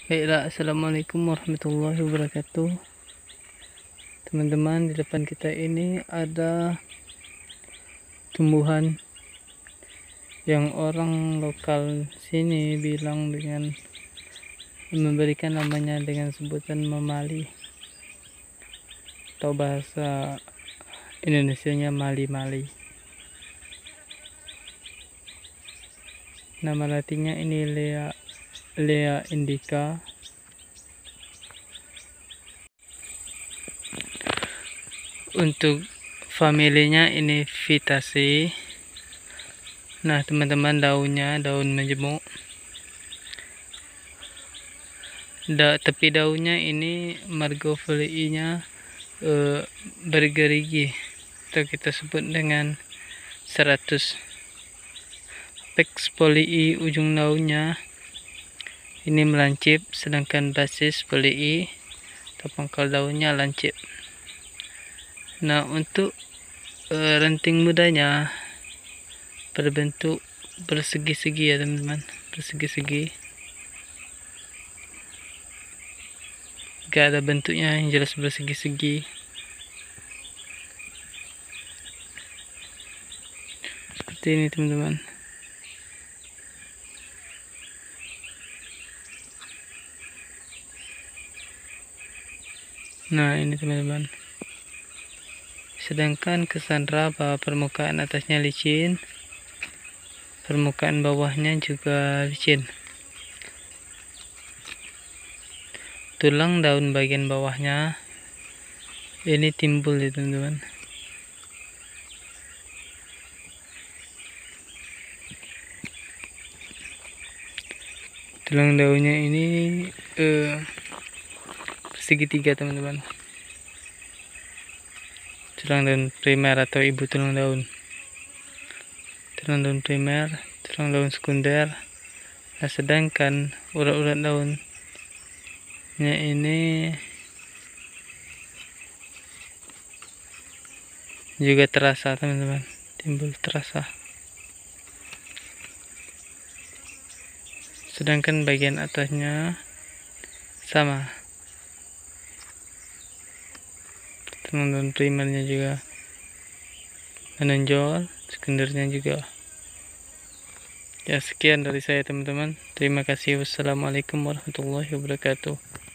Baiklah, assalamualaikum warahmatullahi wabarakatuh. Teman-teman, di depan kita ini ada tumbuhan yang orang lokal sini bilang dengan memberikan namanya dengan sebutan memali, atau bahasa Indonesianya mali-mali. Nama latinnya ini Lea indica. Untuk familinya ini Vitaceae. Nah, teman-teman, daunnya daun majemuk. Tepi daunnya ini margofoliinya bergerigi, atau kita sebut dengan 100. Apex polii ujung daunnya ini melancip, sedangkan basis polii atau pangkal daunnya lancip. Nah, untuk ranting mudanya berbentuk bersegi-segi ya teman-teman, bersegi-segi. Gak ada bentuknya yang jelas bersegi-segi. Seperti ini teman-teman. Nah, ini teman-teman. Sedangkan kesan raba permukaan atasnya licin, permukaan bawahnya juga licin. Tulang daun bagian bawahnya ini timbul ya teman-teman. Tulang daunnya ini segitiga teman-teman. Tulang daun primer atau ibu tulang daun. Tulang daun primer, tulang daun sekunder. Nah, sedangkan urat-urat daunnya ini juga terasa teman-teman, timbul terasa. Sedangkan bagian atasnya sama. Tulang primernya juga menonjol, sekundernya juga. Ya, sekian dari saya teman-teman. Terima kasih. Wassalamualaikum warahmatullahi wabarakatuh.